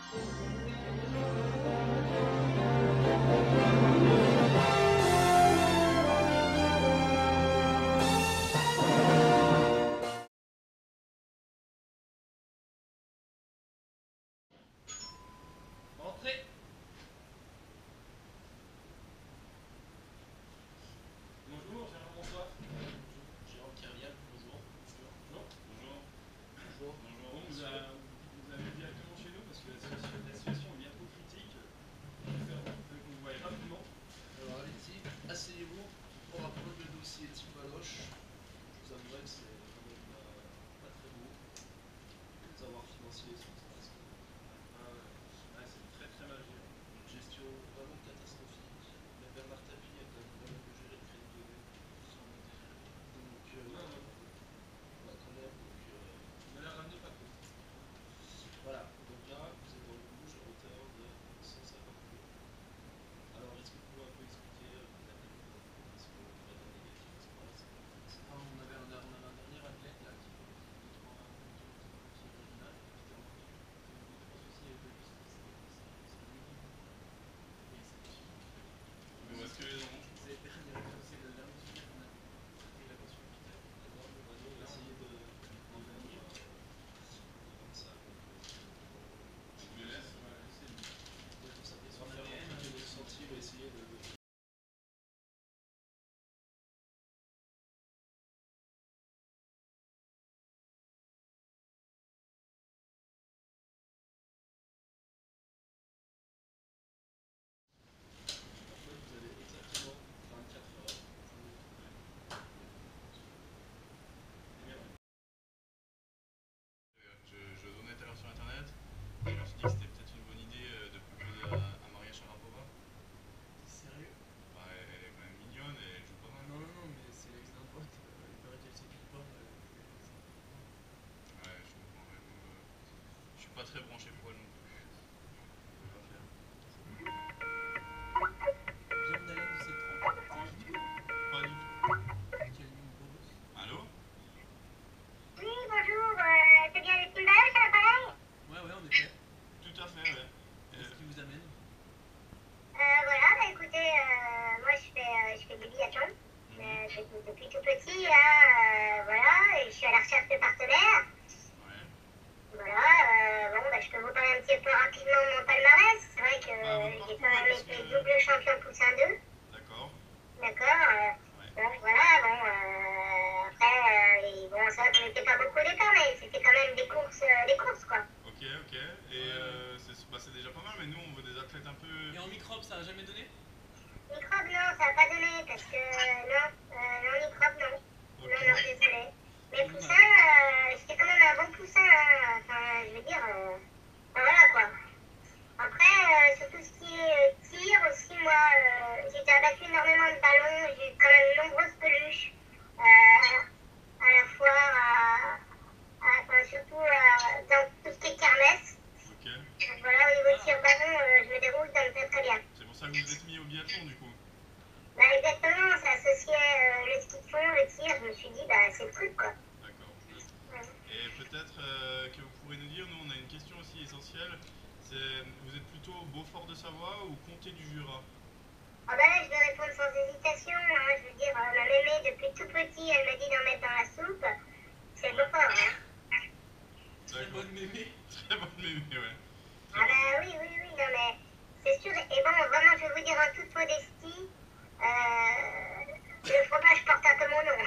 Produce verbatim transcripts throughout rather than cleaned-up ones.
Entrez. Bonjour, Gérard, bonsoir. Bonjour, Jérôme Kervial, bonjour. Bonjour. Bonjour. Bonjour. Bonjour. Bonjour. Bon, vous, a, vous avez directement chez nous parce que la situation, la situation est bien trop critique. Je vais faire qu'on vous voie rapidement. Alors allez-y, asseyez-vous, on va prendre le dossier type Valoche. Je vous avouerai que c'est quand même euh, pas très beau. Les avoirs financiers sont presque. Ah, ouais, c'est très très mal géré. Une gestion vraiment catastrophique. Même Bernard Tapie a quand même vraiment mieux géré le crédit donné. Donc, euh, Non, non. bah, quand même, donc. Euh, Ne la ramenez pas trop. voilà, donc là, vous êtes dans le rouge à hauteur de cent cinquante mille. Alors, est-ce que vous pouvez un peu expliquer euh, peut-être est-ce que vous êtes en négatif à ce moment-là? Ah, on avait un, on avait un dernier athlète là qui fait deux trois qui est original, qui était en deux trois soucis avec le bus, c'est lui. Et c'est possible. Où est-ce que les gens mangent? C'est le dernier, c'est le dernier sujet qu'on a traité la question du thème. D'accord, on va donc essayer de d'en venir comme ça. Je vous les laisse, on va laisser. Comme ça, on va faire un petit ressenti, on va essayer de. Vous avez exactement vingt-quatre heures pour. Je, je donnais tout à l'heure sur internet, je me suis dit que c'était peut-être une bonne idée euh, de proposer à, à Maria Sharapova. Sérieux? Bah, elle, elle est quand même mignonne et elle joue pas mal. Non, non, non, mais c'est l'ex d'un pote, euh, il paraît qu'elle s'occupe pas. Euh, Ouais, je comprends. Ouais, nous, euh, je suis pas très branché poil non plus. On va faire. Guillaume Dallen du sept trente. C'est qui toi? Pas du tout. Quel numéro boss? Allô? Oui, bonjour, euh, c'est bien le team Valoche à l'appareil? Ouais, ouais, en effet. Tout à fait, ouais. Qu'est-ce Euh, qui vous amène? Euh, voilà, bah écoutez, euh, moi je fais, euh, je fais du biathlon mhm. euh, depuis, depuis tout petit, là, euh, voilà, et je suis à la recherche de partenaires. Ouais. Voilà, euh, bon, bah je peux vous parler un petit peu rapidement de mon palmarès. C'est vrai que Bah, votre euh, j'ai parcours, quand même ouais, parce été que- double champion poussin deux, D'accord. d'accord euh, Ouais. donc voilà, bon, euh, après, euh, et bon, c'est vrai qu'on n'était pas beaucoup au départ, mais c'était quand même des courses, euh, des courses, quoi. Ok, ok. Et euh, c'est bah, c'est déjà pas mal, mais nous on veut des athlètes un peu. Et en microbe, ça a jamais donné? Microbe, non, ça n'a pas donné, parce que euh, non, euh, non, microbe, non. Ok. Non, non, désolé. Mais Bon, poussin, bah. euh, j'étais quand même un bon poussin, hein. Enfin, je veux dire, euh, enfin, voilà quoi. Après, euh, sur tout ce qui est euh, tir aussi, moi, euh, j'ai déjà battu énormément de ballons, j'ai eu quand même de nombreuses peluches, euh, à la foire, à, à, enfin, surtout euh, dans tout ce qui est kermesse. Ok. Donc voilà, au niveau de tir-ballon, euh, je me déroule dans le très très bien. C'est pour ça que vous vous êtes mis au biathlon du coup. Bah exactement, ça associait euh, le ski de fond, le tir, je me suis dit, bah c'est le truc quoi. D'accord. Ouais. Et peut-être euh, que vous pourrez nous dire, nous on a une question aussi essentielle, c'est vous êtes plutôt Beaufort de Savoie ou Comté du Jura? Ah bah là je vais répondre sans hésitation, hein. Je veux dire, euh, ma mémé depuis tout petit, elle m'a dit d'en mettre dans la soupe, c'est Ouais. Beaufort, hein. Très D'accord. bonne mémé. Très bonne mémé, ouais. Très Ah bonne bah oui, oui, oui, non mais c'est sûr, et bon, vraiment je vais vous dire en toute modestie, euh, le fromage porte un peu mon nom.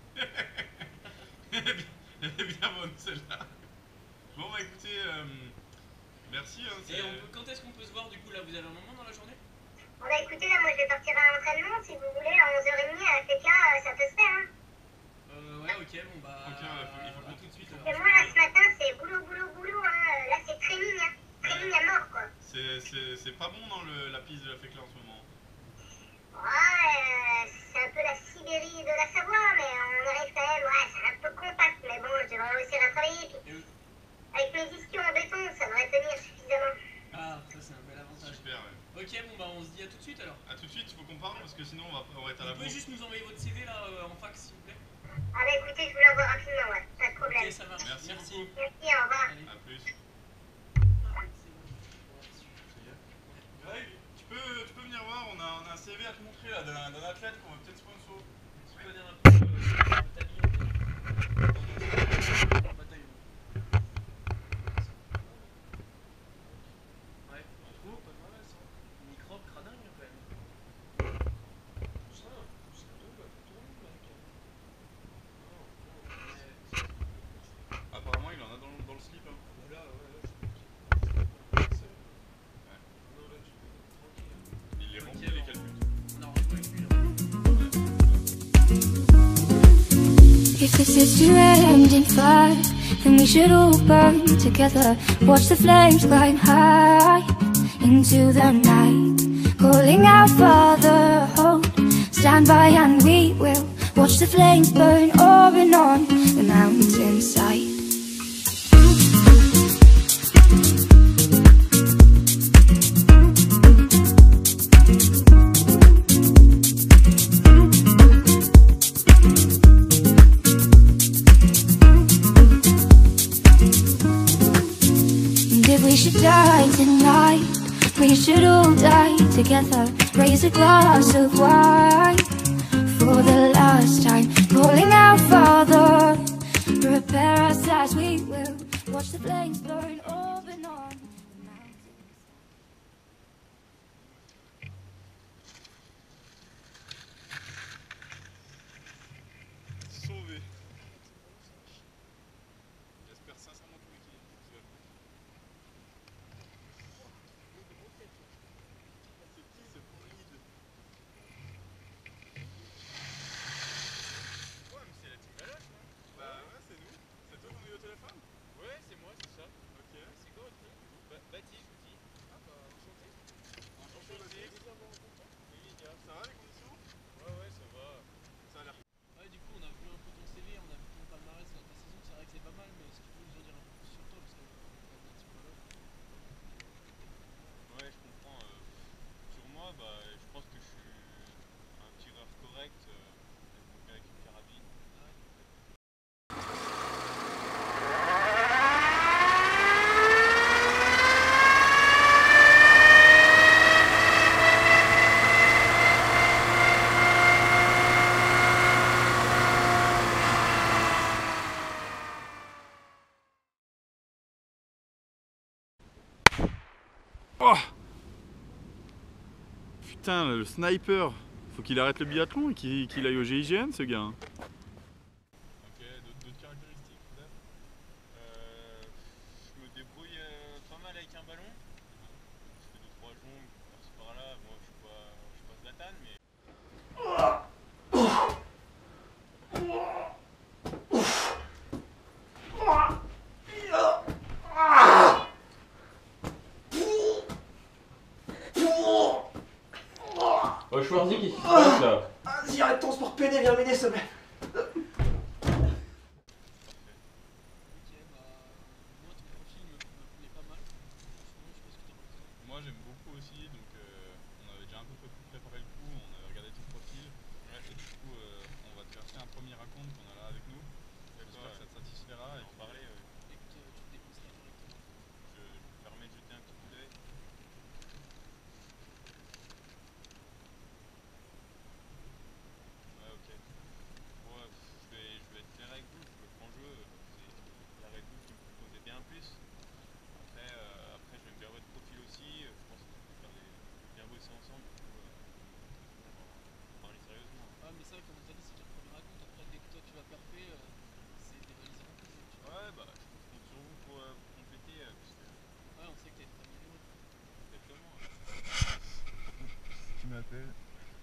Elle est bien, elle est bien bonne celle-là. Bon bah écoutez, euh, merci. Hein, Et on peut, quand est-ce qu'on peut se voir du coup là? Vous avez un moment dans la journée? Bon bah écoutez, là moi je vais partir à l'entraînement, si vous voulez, à onze heures trente à la F K, ça peut se faire, hein. Euh, ouais, ok, bon bah. Ok, ouais, faut- il faut à qu'on- tout de suite faut- alors. Et moi là ce matin c'est boulot, boulot, boulot, hein. Là c'est training, hein. Training à mort quoi. C'est, c'est, c'est pas bon dans le, la piste de la Fécla en ce moment. Ouais, euh, c'est un peu la Sibérie de la Savoie, mais on arrive quand même, ouais, c'est un peu compact, mais bon, je devrais réussir à travailler. Puis, Et- avec mes ischios en béton, ça devrait tenir suffisamment. Ah, ça c'est un bel avantage. Super, ouais. Ok, bon bah on se dit à tout de suite alors. A tout de suite, il faut qu'on parle parce que sinon on va, on va être à la Vous pouvez bourre. juste nous envoyer votre C V là euh, en fax s'il vous plaît? Ah bah écoutez, je vous l'envoie rapidement, ouais, pas de problème. Ok, ça marche. Merci Merci. beaucoup. Merci, au revoir. Allez. A plus. Ah, c'est bon. on a, on a un C V à te montrer là d'un d'un athlète qu'on va peut-être sponsor. Tu connais un peu euh, le tablier de bataille. Ouais, tu trouves? Pas mal ça. Microbe cradingue quand même. Ça, c'est un truc, tout le mec. Non, non, mais... Apparemment, il en a dans, dans le slip. Hein. Voilà, ouais, là, je pense. Ouais. Non, là, tu peux. Tranquille. Il les remplit Ok, les bon. calculs. On a rendez-vous avec lui là. If this is to end in fire, then we should all burn together. Watch the flames climb high into the night, calling out Father, hold, stand by and we will watch the flames burn over and on the mountainside. If we should die tonight, we should all die together. Raise a glass of wine for the last time, calling out Father, prepare us as we will watch the flames burn over and on the mountains. Sauvé. J'espère sincèrement que Wiki se va. C'est qui ce fluide? Ouais, mais c'est la team Baloche, non? Bah ouais, c'est nous. C'est toi qu'on a eu au téléphone? Ouais, c'est moi, c'est ça. Ok. C'est quoi votre nom? Ba Baptiste, je vous dis. Ah bah, enchanté. Enchanté. Emilia. Ça va les conditions? Ouais, ouais, ça va. Ça a l'air. Ouais, du coup, on a vu un peu ton C V, on a vu ton palmarès dans ta saison, c'est vrai que c'est pas mal, mais est-ce que tu peux nous en dire un peu plus sur toi, parce que euh, on est un petit peu là. Ouais, je comprends. euh, sur moi, bah, je pense que je suis un tireur correct. Euh, j'aime bien avec une carabine. Oh putain, le sniper. Faut qu'il arrête le biathlon et qu'il qu'il aille au G I G N, ce gars. Ok, d'autres caractéristiques peut-être Euh, je me débrouille euh, pas mal avec un ballon. Je fais deux trois jongles par-ci par-là. Moi, je suis pas, je suis pas Zlatan, mais. Oh, Schwarzy, qu'est-ce qui se passe là? Vas-y, arrête ton sport pédé, viens m'aider, s'il te plaît. Ok, bah, moi, ton profil me, me plaît pas mal. Franchement, je sais pas ce que t'en penses. Moi j'aime beaucoup aussi, donc euh, on avait déjà un peu pré- préparé le coup, on avait regardé ton profil. Et du coup, euh, on va te verser un premier raconte qu'on a là avec nous. J'espère que ça te satisfera. Et En puis, parler, ouais. Et que tu te déposeras correctement. je, je me permets de jeter un petit coup d'œil. Ouais, ok. Bon, ouais, je, vais, je vais être clair avec vous, je le prends en jeu. C'est la Red Bull qui me proposait bien plus. Après, euh, après j'aime bien votre profil aussi. Je pense qu'on peut faire des, bien bosser ensemble. Du coup, euh, on va en parler sérieusement. Ah, mais c'est vrai, comme on t'a dit, c'est ton premier raconte. Après, dès que toi tu vas parfait, euh, c'est des valises remplies. Tu vois. Ouais, bah je compte sur vous pour, euh, pour compléter. Euh, parce que, Ouais, on sait que t'as une famille lourde. exactement. Tu m'appelles.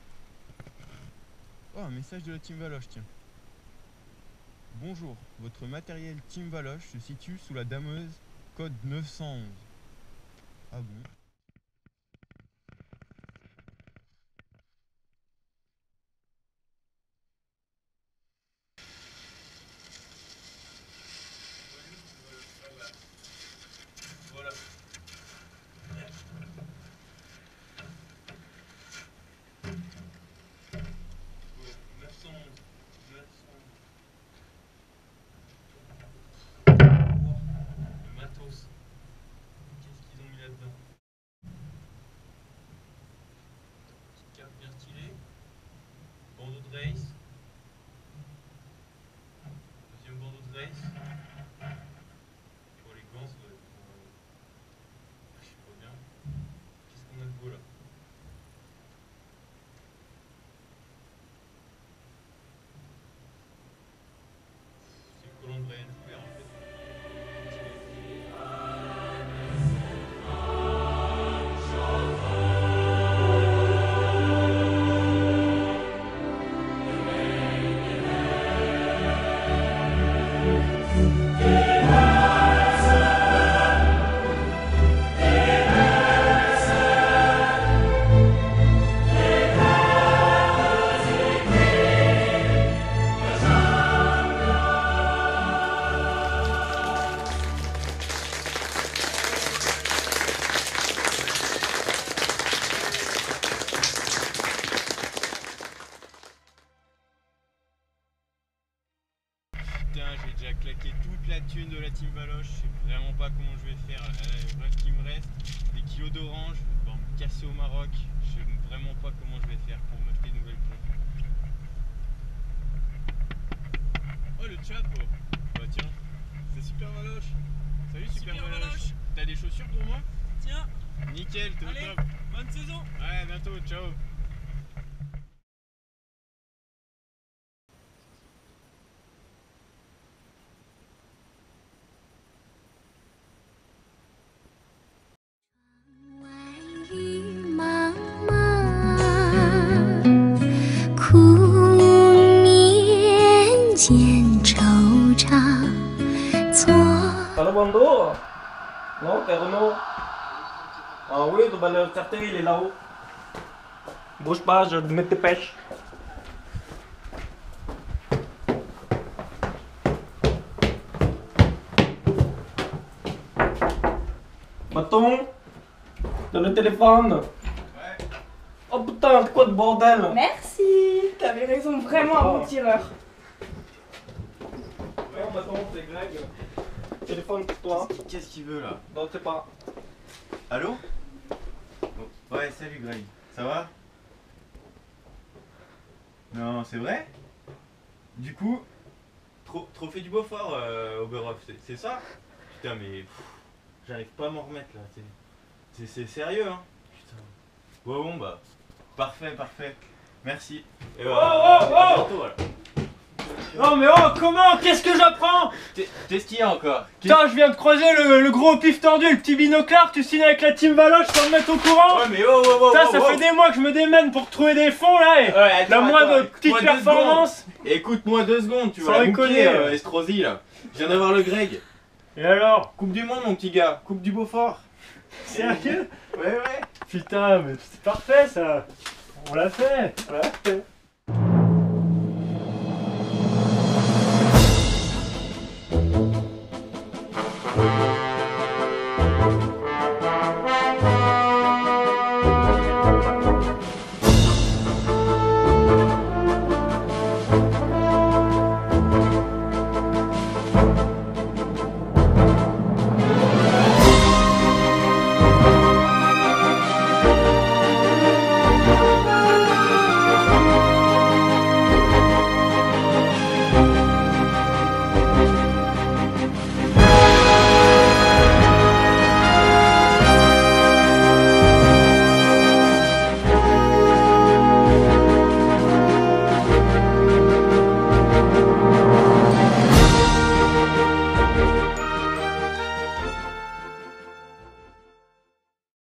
Oh, un message de la Team Valoche, tiens. Bonjour, votre matériel Team Valoche se situe sous la dameuse code neuf cent onze. Ah bon? une de la team Valoche, je sais vraiment pas comment je vais faire. Euh, le reste qui me reste, des kilos d'orange, je vais devoir me casser au Maroc. Je sais vraiment pas comment je vais faire pour m'acheter une nouvelle pompe. Oh le chat, oh. Bah tiens, c'est Super Valoche. Salut Super, Super Valoche. Valoche. T'as des chaussures pour moi? Tiens. Nickel, t'es au Allez, top. bonne saison. Ouais, à bientôt, ciao. Allô Bando? Non, t'es Renaud? Ah oui, bah, le cartel il est là-haut. Bouge pas, je mets tes pêches. Bâton? Dans le téléphone? Ouais. Oh putain, quoi de bordel? Merci. T'avais raison, vraiment un bon tireur. Ouais, bâton, c'est Greg. Téléphone pour toi. Qu'est-ce qu'il veut là? Non, c'est pas. Allô? Ouais, salut Greg. Ça va? Non, c'est vrai? Du coup, tro trophée du Beaufort euh, au Oberhof, c'est ça? Putain, mais j'arrive pas à m'en remettre là. C'est sérieux, hein? Putain. Ouais, bon, bah, parfait, parfait. Merci. Et bah, oh, oh, à oh bientôt, voilà. Non mais oh, comment? Qu'est-ce que j'apprends? Qu'est-ce qu'il y a encore? Putain, je viens de croiser le, le gros pif tordu, le petit binoclard, tu signes avec la team Valoche sans me mettre au courant? Ouais, mais oh, oh, oh, Putain, oh, ça oh. fait des mois que je me démène pour trouver des fonds là et Ouais, attends, la moindre attends, petite écoute-moi deux performance. secondes. Écoute-moi deux secondes, tu Sans vas déconner, la bouquer, euh. euh, Estrosi là. Je viens d'avoir le Greg. Et alors? Coupe du monde, mon petit gars. Coupe du Beaufort. Sérieux? Ouais, ouais. Putain, mais c'est parfait ça. On l'a fait. On l'a fait. Ouais.